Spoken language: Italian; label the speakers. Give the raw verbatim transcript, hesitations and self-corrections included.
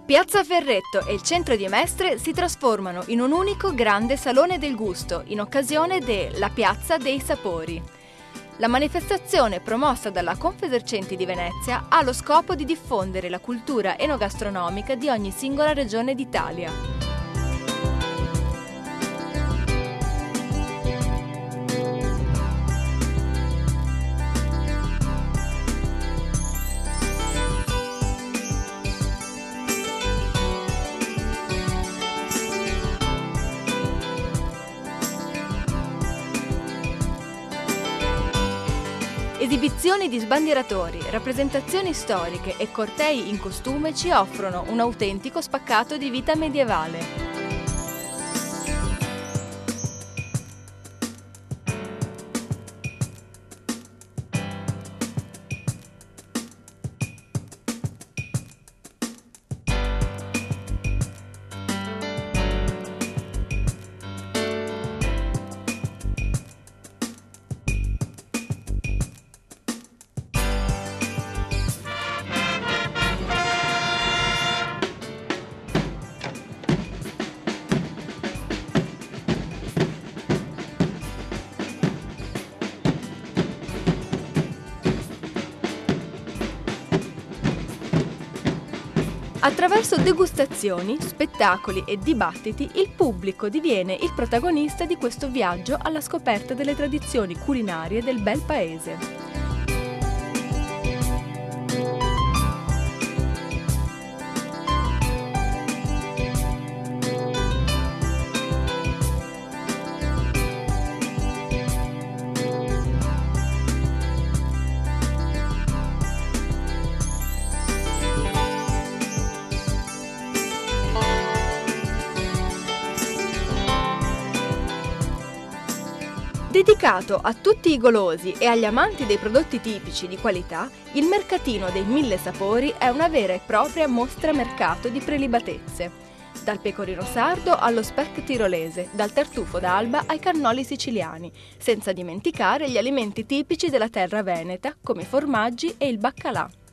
Speaker 1: Piazza Ferretto e il centro di Mestre si trasformano in un unico grande salone del gusto in occasione della Piazza dei Sapori. La manifestazione promossa dalla Confesercenti di Venezia ha lo scopo di diffondere la cultura enogastronomica di ogni singola regione d'Italia. Esibizioni di sbandieratori, rappresentazioni storiche e cortei in costume ci offrono un autentico spaccato di vita medievale. Attraverso degustazioni, spettacoli e dibattiti, il pubblico diviene il protagonista di questo viaggio alla scoperta delle tradizioni culinarie del bel paese. Dedicato a tutti i golosi e agli amanti dei prodotti tipici di qualità, il mercatino dei Mille Sapori è una vera e propria mostra mercato di prelibatezze. Dal pecorino sardo allo speck tirolese, dal tartufo d'Alba ai cannoli siciliani, senza dimenticare gli alimenti tipici della terra veneta come i formaggi e il baccalà.